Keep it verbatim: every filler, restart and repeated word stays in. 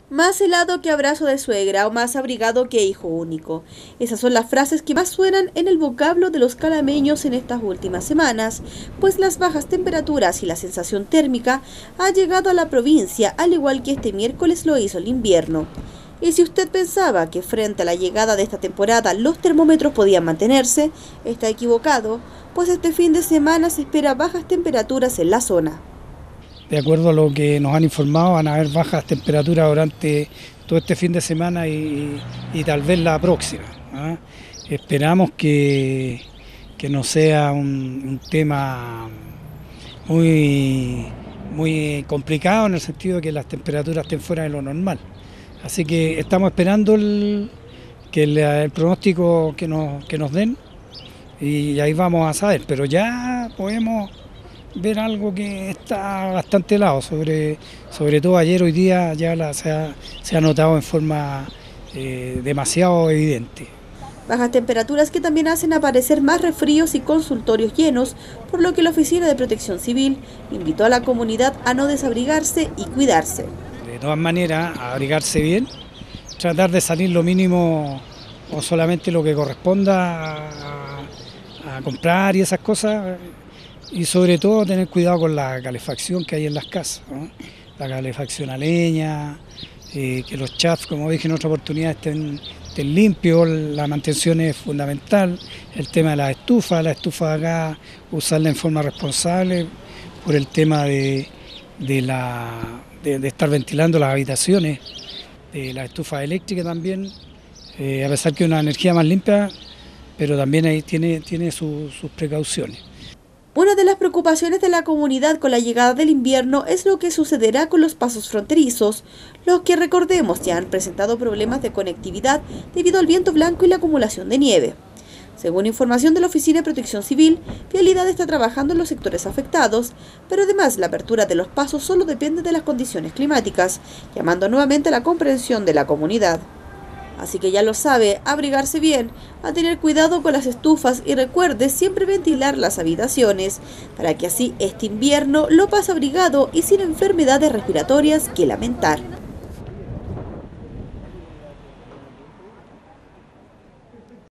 Más helado que abrazo de suegra o más abrigado que hijo único. Esas son las frases que más suenan en el vocablo de los calameños en estas últimas semanas, pues las bajas temperaturas y la sensación térmica ha llegado a la provincia, al igual que este miércoles lo hizo el invierno. Y si usted pensaba que frente a la llegada de esta temporada los termómetros podían mantenerse, está equivocado, pues este fin de semana se espera bajas temperaturas en la zona. De acuerdo a lo que nos han informado, van a haber bajas temperaturas durante todo este fin de semana y, y tal vez la próxima, ¿eh? Esperamos que, que no sea un, un tema muy, muy complicado en el sentido de que las temperaturas estén fuera de lo normal. Así que estamos esperando el, que el, el pronóstico que nos, que nos den y ahí vamos a saber, pero ya podemos ver algo que está bastante helado, sobre, sobre todo ayer, hoy día ya la, se, ha, se ha notado en forma eh, demasiado evidente. Bajas temperaturas que también hacen aparecer más resfríos y consultorios llenos, por lo que la Oficina de Protección Civil invitó a la comunidad a no desabrigarse y cuidarse. De todas maneras, abrigarse bien, tratar de salir lo mínimo o solamente lo que corresponda a, a comprar y esas cosas. Y sobre todo tener cuidado con la calefacción que hay en las casas, ¿no? La calefacción a leña, eh, que los chafs, como dije en otra oportunidad, estén, estén limpios, la mantención es fundamental, el tema de las estufas, la estufa de acá, usarla en forma responsable por el tema de, de, la, de, de estar ventilando las habitaciones, de la estufa eléctrica también, eh, a pesar que es una energía más limpia, pero también ahí tiene, tiene su, sus precauciones. Una de las preocupaciones de la comunidad con la llegada del invierno es lo que sucederá con los pasos fronterizos, los que, recordemos, ya han presentado problemas de conectividad debido al viento blanco y la acumulación de nieve. Según información de la Oficina de Protección Civil, Vialidad está trabajando en los sectores afectados, pero además la apertura de los pasos solo depende de las condiciones climáticas, llamando nuevamente a la comprensión de la comunidad. Así que ya lo sabe, abrigarse bien, a tener cuidado con las estufas y recuerde siempre ventilar las habitaciones, para que así este invierno lo pase abrigado y sin enfermedades respiratorias que lamentar.